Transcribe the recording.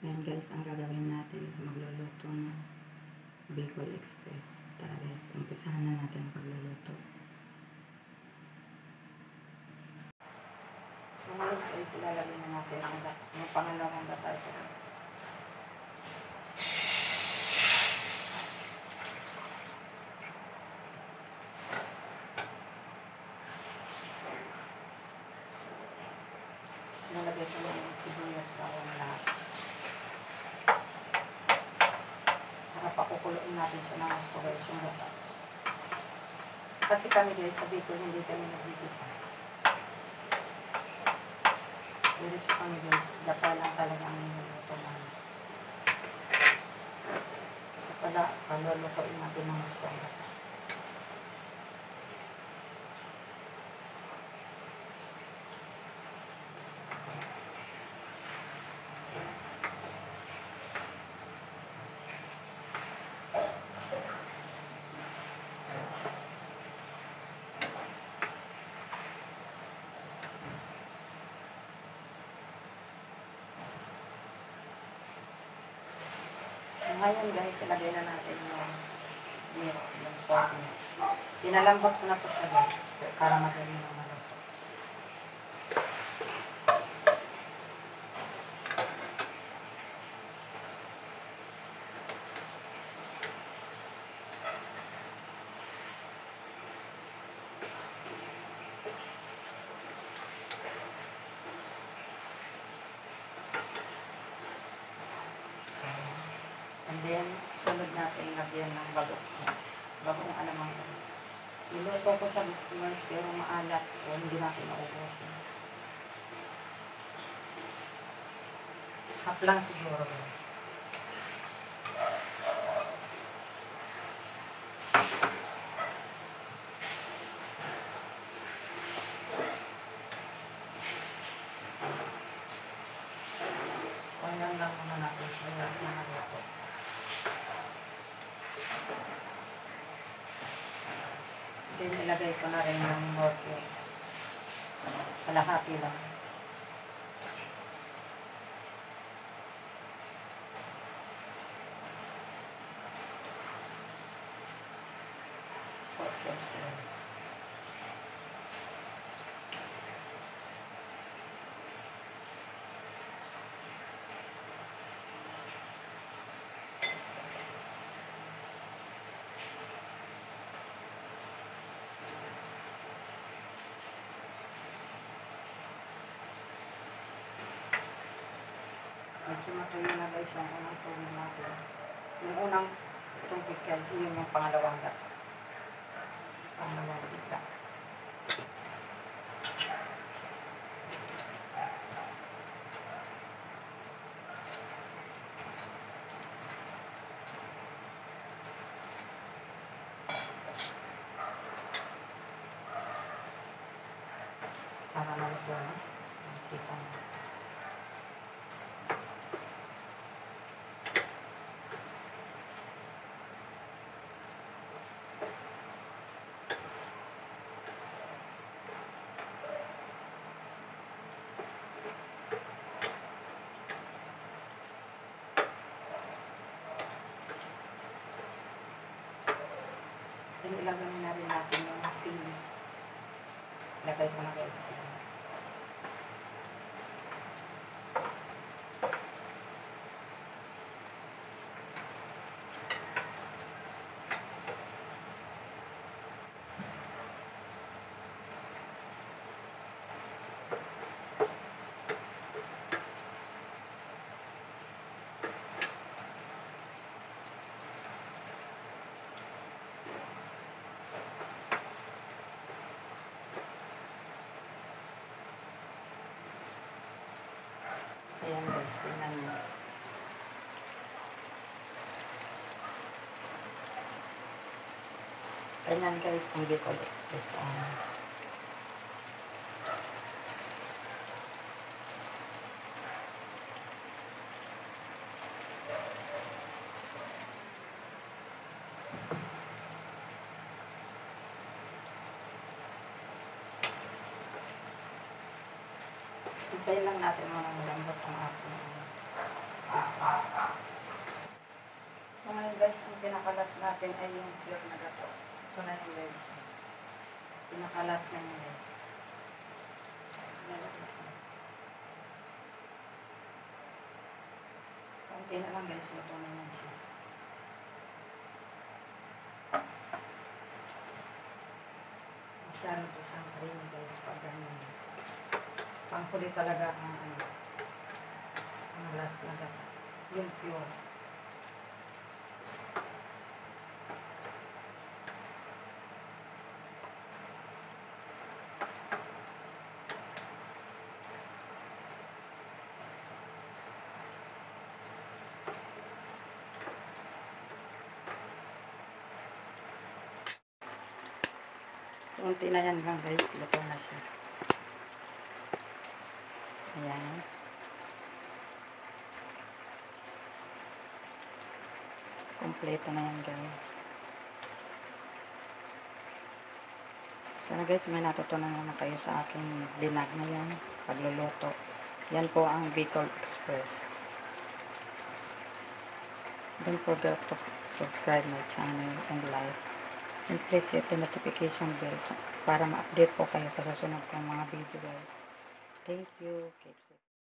Ayan guys, ang gagawin natin is magluluto ng Bicol Express. Tara guys, umpisahan na natin ang pagluluto. So ngayon guys, ilalagay na natin ang pangalawang gata ito guys. Nalagay ko na yung sibuyas, bawang lahat. Pakukuloyin natin siya ng gusto guys yung gata. Kasi kami guys sa Bicol hindi kami nagigisa. Diretso kami guys, gata lang talaga ang niluluto namin. So pala, palulutuin natin ng gusto ang gata. Ngayon guys, ilagay na natin yung milk, yung pork milk. Pinalambot ko na ito siya guys, para madali na maluto. And then, sunod natin lagyan ng bagong alamang guys. Niluto ko siya guys, pero maalat, so hindi natin naubusin. Half lang siguro guys. So, yan lang muna natin siya guys na naluto. Then, ilagay ko na rin ng pork guys. Kalahati lang. Pork cubes guys. Medyo matuyo na guys yung unang tubig natin. Yung unang tubig guys, yun yung pangalawang gata. Pangalawang gata. Para maluto na. Sipang. Then, ilagay na rin natin yung sili. Ilagay ko na guys. Ayan guys, tingnan nyo. Ayan guys, ang Bicol Express. Hintayin lang natin mga malambot ang ating natin ay yung pure na gato. Ito na yung guys. Pinakalas na yung guys. Kaunti na lang guys, luto na yan siya. Masyado po siyang creamy guys pag ganyan. Pangkuli talaga ang last na gato. Yung pure. Kunti na yan lang guys, luto na siya. Ayan. Kompleto na yan guys. Sana guys, may natutunan na kayo sa aking binag na yan, pagluluto. Yan po ang Bicol Express. Don't forget to subscribe my channel and like. And please hit the notification bell para ma-update po kayo sa susunod kong mga video guys. Thank you.